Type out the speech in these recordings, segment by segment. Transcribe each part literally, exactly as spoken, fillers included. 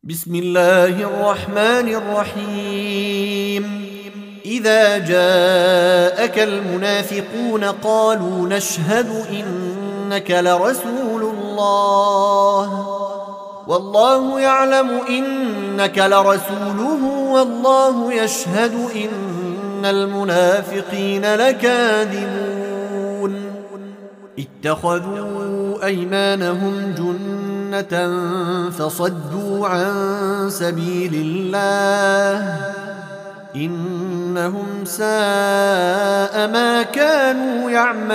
بسم الله الرحمن الرحيم إذا جاءك المنافقون قالوا نشهد إنك لرسول الله والله يعلم إنك لرسوله والله يشهد إن المنافقين لكاذبون اتخذوا أيمانهم جنة فصدوا عن سبيل الله إنهم ساء ما كانوا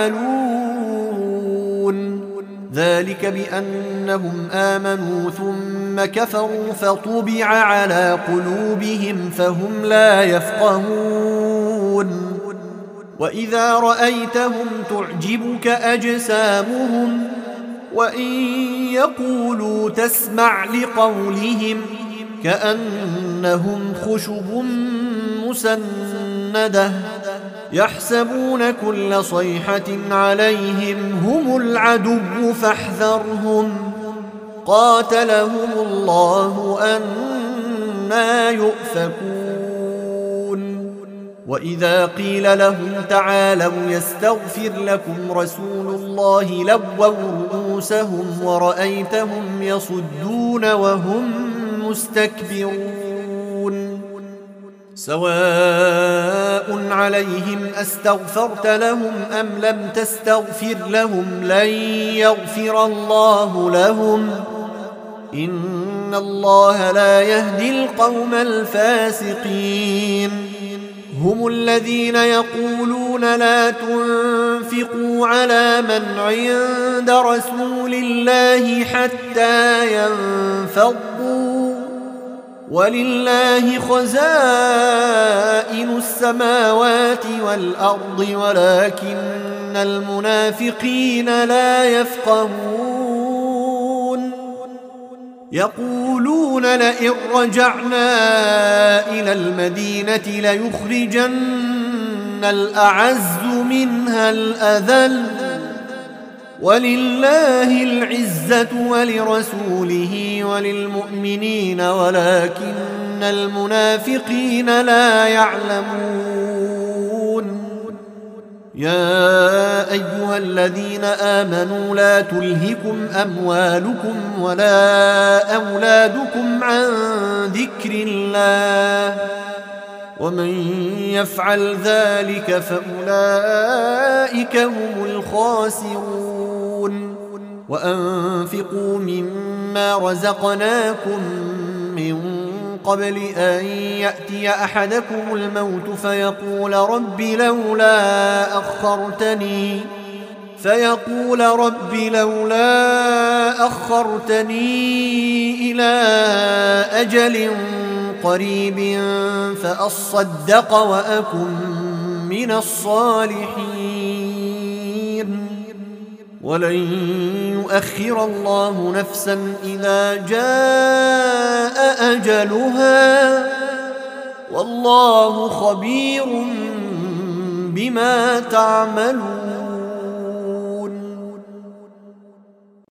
يعملون ذلك بأنهم آمنوا ثم كفروا فطبع على قلوبهم فهم لا يفقهون وإذا رأيتهم تعجبك أجسامهم وإن يقولوا تسمع لقولهم كأنهم خشب مسندة يحسبون كل صيحة عليهم هم العدو فاحذرهم قاتلهم الله أنى يؤفكون وإذا قيل لهم تعالوا يستغفر لكم رسول الله لووا رؤوسهم ورأيتهم يصدون وهم مستكبرون سواء عليهم أستغفرت لهم أم لم تستغفر لهم لن يغفر الله لهم إن الله لا يهدي القوم الفاسقين هم الذين يقولون لا تنفقوا على من عند رسول الله حتى ينفضوا ولله خزائن السماوات والأرض ولكن المنافقين لا يفقهون يقولون لئن رجعنا إلى المدينة ليخرجن الأعز منها الأذل ولله العزة ولرسوله وللمؤمنين ولكن المنافقين لا يعلمون يا أيها الذين آمنوا لا تلهكم أموالكم ولا أولادكم عن ذكر الله ومن يفعل ذلك فأولئك هم الخاسرون وأنفقوا مما رزقناكم من قبل أن يأتي أحدكم الموت فيقول رب لولا أخرتني فيقول رب لولا أخرتني إلى أجل قريب فأصدق وأكن من الصالحين ولن يؤخر الله نفسا إذا جاء أجلها والله خبير بما تعملون